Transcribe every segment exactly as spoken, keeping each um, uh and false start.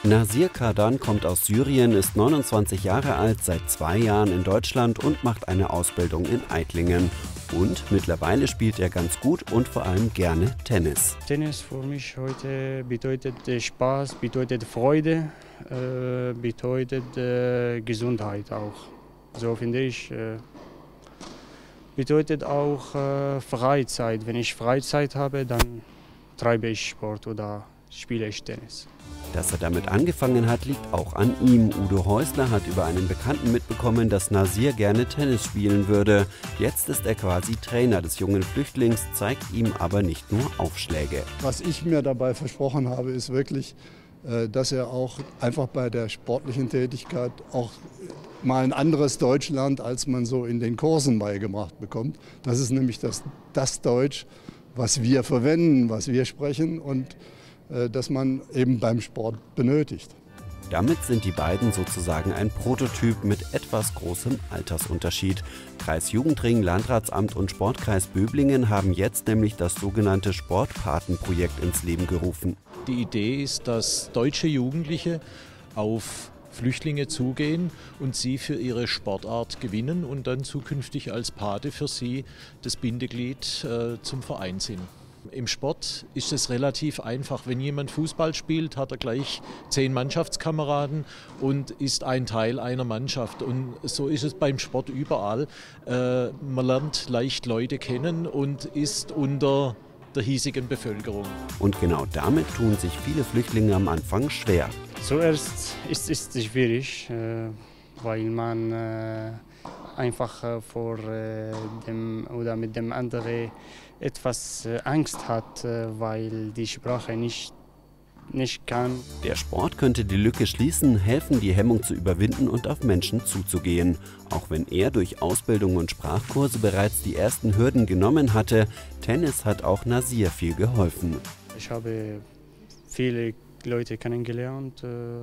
Nasir Kardan kommt aus Syrien, ist neunundzwanzig Jahre alt, seit zwei Jahren in Deutschland und macht eine Ausbildung in Eitlingen. Und mittlerweile spielt er ganz gut und vor allem gerne Tennis. Tennis für mich heute bedeutet Spaß, bedeutet Freude, äh, bedeutet äh, Gesundheit auch. So finde ich. Äh, bedeutet auch äh, Freizeit. Wenn ich Freizeit habe, dann treibe ich Sport oder spiele ich Tennis. Dass er damit angefangen hat, liegt auch an ihm. Udo Häusler hat über einen Bekannten mitbekommen, dass Nasir gerne Tennis spielen würde. Jetzt ist er quasi Trainer des jungen Flüchtlings, zeigt ihm aber nicht nur Aufschläge. Was ich mir dabei versprochen habe, ist wirklich, dass er auch einfach bei der sportlichen Tätigkeit auch mal ein anderes Deutsch lernt, als man so in den Kursen beigebracht bekommt. Das ist nämlich das, das Deutsch, was wir verwenden, was wir sprechen und das man eben beim Sport benötigt. Damit sind die beiden sozusagen ein Prototyp mit etwas großem Altersunterschied. Kreis Jugendring, Landratsamt und Sportkreis Böblingen haben jetzt nämlich das sogenannte Sportpatenprojekt ins Leben gerufen. Die Idee ist, dass deutsche Jugendliche auf Flüchtlinge zugehen und sie für ihre Sportart gewinnen und dann zukünftig als Pate für sie das Bindeglied äh, zum Verein sind. Im Sport ist es relativ einfach. Wenn jemand Fußball spielt, hat er gleich zehn Mannschaftskameraden und ist ein Teil einer Mannschaft. Und so ist es beim Sport überall. Äh, man lernt leicht Leute kennen und ist unter der hiesigen Bevölkerung. Und genau damit tun sich viele Flüchtlinge am Anfang schwer. Zuerst ist es schwierig, äh, weil man äh, einfach äh, vor äh, dem oder mit dem anderen etwas äh, Angst hat, äh, weil die Sprache nicht, nicht kann. Der Sport könnte die Lücke schließen, helfen, die Hemmung zu überwinden und auf Menschen zuzugehen. Auch wenn er durch Ausbildung und Sprachkurse bereits die ersten Hürden genommen hatte, Tennis hat auch Nasir viel geholfen. Ich habe viele Leute kennengelernt. Äh,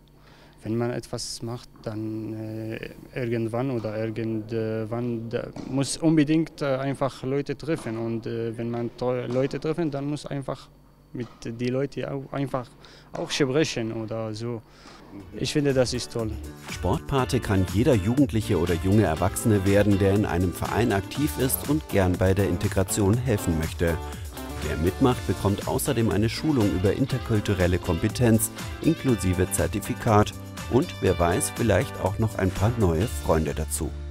Wenn man etwas macht, dann äh, irgendwann oder irgendwann äh, muss unbedingt äh, einfach Leute treffen. Und äh, wenn man Leute treffen, dann muss einfach mit den Leuten auch einfach auch sprechen oder so. Ich finde, das ist toll. Sportpate kann jeder Jugendliche oder junge Erwachsene werden, der in einem Verein aktiv ist und gern bei der Integration helfen möchte. Wer mitmacht, bekommt außerdem eine Schulung über interkulturelle Kompetenz inklusive Zertifikat. Und wer weiß, vielleicht auch noch ein paar neue Freunde dazu.